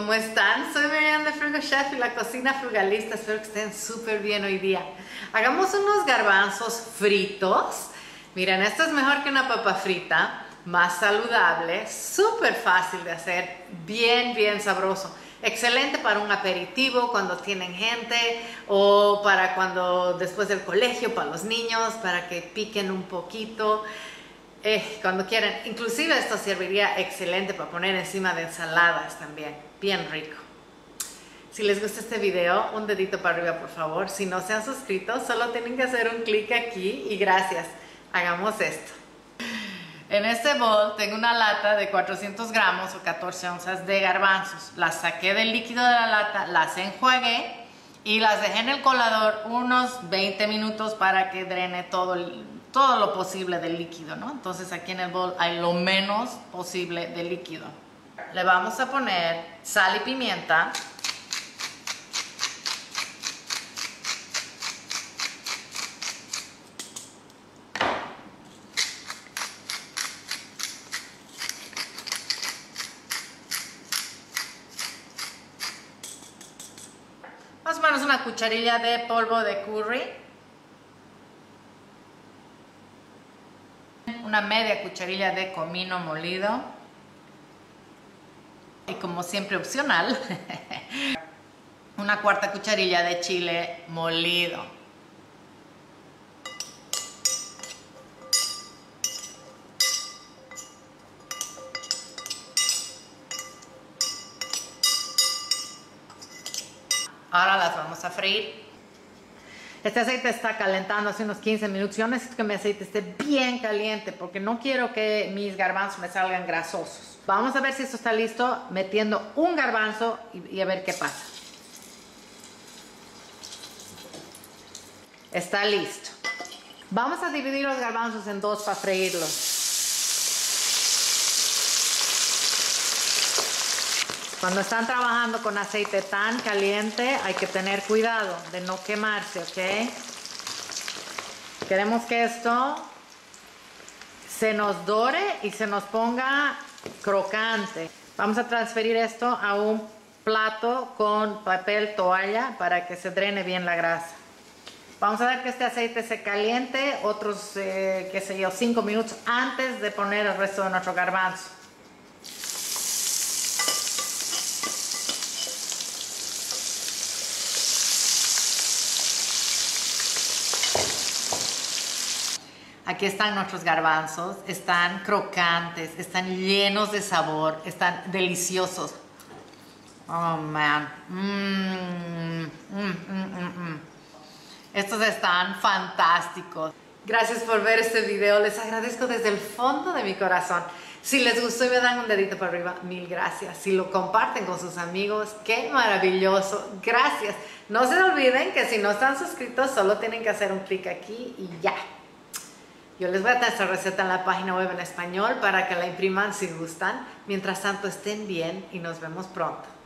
¿Cómo están? Soy Miriam de Frugal Chef y la cocina frugalista. Espero que estén súper bien hoy día. Hagamos unos garbanzos fritos. Miren, esto es mejor que una papa frita, más saludable, súper fácil de hacer, bien sabroso. Excelente para un aperitivo cuando tienen gente o para cuando después del colegio, para los niños, para que piquen un poquito. Cuando quieran, inclusive esto serviría excelente para poner encima de ensaladas también, bien rico. Si les gusta este video, un dedito para arriba por favor. Si no se han suscrito, solo tienen que hacer un clic aquí y gracias. Hagamos esto. En este bol tengo una lata de 400 gramos o 14 onzas de garbanzos. Las saqué del líquido de la lata, las enjuagué y las dejé en el colador unos 20 minutos para que drene todo lo posible del líquido, ¿no? Entonces aquí en el bol hay lo menos posible de líquido. Le vamos a poner sal y pimienta. Más o menos una cucharilla de polvo de curry. Una media cucharilla de comino molido. Y como siempre opcional, una cuarta cucharilla de chile molido. Ahora las vamos a freír. Este aceite está calentando hace unos 15 minutos. Yo necesito que mi aceite esté bien caliente porque no quiero que mis garbanzos me salgan grasosos. Vamos a ver si esto está listo metiendo un garbanzo y a ver qué pasa. Está listo. Vamos a dividir los garbanzos en dos para freírlos. Cuando están trabajando con aceite tan caliente hay que tener cuidado de no quemarse, ¿ok? Queremos que esto se nos dore y se nos ponga crocante. Vamos a transferir esto a un plato con papel toalla para que se drene bien la grasa. Vamos a ver que este aceite se caliente otros, qué sé yo, 5 minutos antes de poner el resto de nuestro garbanzo. Aquí están nuestros garbanzos, están crocantes, están llenos de sabor, están deliciosos. Oh, man. Estos están fantásticos. Gracias por ver este video, les agradezco desde el fondo de mi corazón. Si les gustó y me dan un dedito para arriba, mil gracias. Si lo comparten con sus amigos, qué maravilloso. Gracias. No se olviden que si no están suscritos, solo tienen que hacer un clic aquí y ya. Yo les voy a dar esta receta en la página web en español para que la impriman si gustan. Mientras tanto, estén bien y nos vemos pronto.